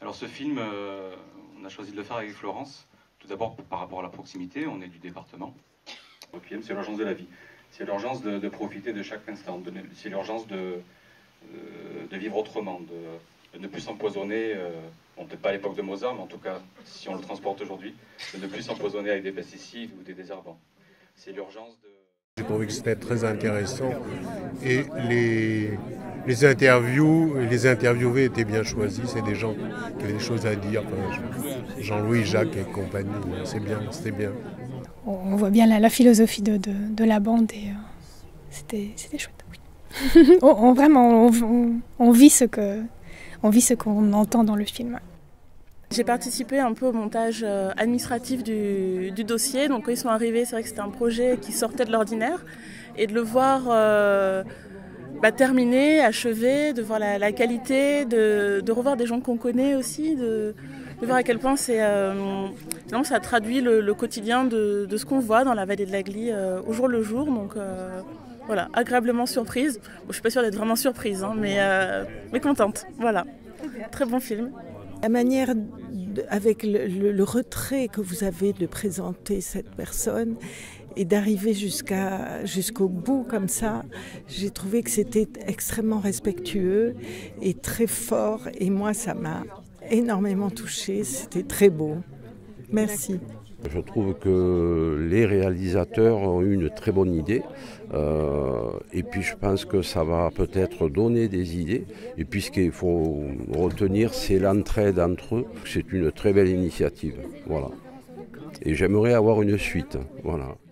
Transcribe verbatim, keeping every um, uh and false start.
Alors ce film, euh, on a choisi de le faire avec Florence. Tout d'abord par rapport à la proximité, on est du département. Le film, c'est l'urgence de la vie. C'est l'urgence de, de profiter de chaque instant. C'est l'urgence de, de, de vivre autrement, de, de ne plus s'empoisonner. Euh, bon, peut-être pas à l'époque de Mozart, mais en tout cas, si on le transporte aujourd'hui, de ne plus s'empoisonner avec des pesticides ou des désherbants. C'est l'urgence de... J'ai trouvé que c'était très intéressant et les, les interviews, les interviewés étaient bien choisis. C'est des gens qui avaient des choses à dire. Enfin, Jean-Louis, Jacques et compagnie, c'est bien, c'était bien. On voit bien la, la philosophie de, de, de la bande et euh, c'était, c'était chouette. Oui. on, on, vraiment, on, on, on vit ce que, on vit ce qu'on entend dans le film. J'ai participé un peu au montage administratif du, du dossier. Donc quand ils sont arrivés, c'est vrai que c'était un projet qui sortait de l'ordinaire. Et de le voir euh, bah, terminé, achevé, de voir la, la qualité, de, de revoir des gens qu'on connaît aussi, de, de voir à quel point c'est, euh, ça traduit le, le quotidien de, de ce qu'on voit dans la vallée de l'Agly euh, au jour le jour. Donc euh, voilà, agréablement surprise. Bon, je ne suis pas sûre d'être vraiment surprise, hein, mais, euh, mais contente. Voilà, très bon film. La manière, de, avec le, le, le retrait que vous avez de présenter cette personne et d'arriver jusqu'à, jusqu'au bout comme ça, j'ai trouvé que c'était extrêmement respectueux et très fort. Et moi, ça m'a énormément touchée. C'était très beau. Merci. Je trouve que les réalisateurs ont eu une très bonne idée euh, et puis je pense que ça va peut-être donner des idées et puis ce qu'il faut retenir c'est l'entraide entre eux, c'est une très belle initiative, voilà. Et j'aimerais avoir une suite, voilà.